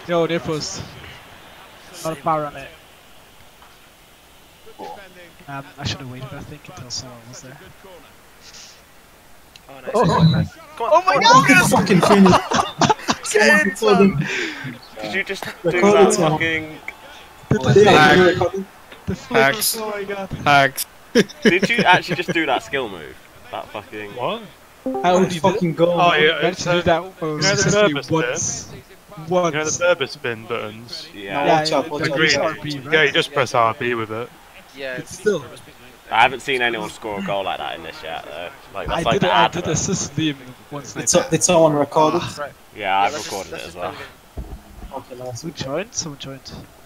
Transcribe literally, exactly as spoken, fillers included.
Yo, near post. Not a bar on it. Um, I should have waited, I think, until someone was there. Oh, nice. Oh, Come on. Oh my god! fucking finish. Get in, son. Did you just do that fucking... The, the flip. Hacks. Oh my god. Hacks. Did you actually just do that skill move? That fucking... What? I only did, fucking goal. Oh yeah, managed it's, to do uh, that you uh, know the successfully Berbers once. bit? Once. You know the Berber spin buttons? Yeah. Yeah, Watch yeah, out, watch the The out. green green. R B, right? Yeah, you just press R B with it. Yeah, It's still. I haven't seen anyone score a goal like that in this yet, though. Like, that's I like did, the I ad did for it. assist Liam once. It's, it's someone recorded. Yeah, I've recorded it as well. Okay, nice. Who joined? Someone joined.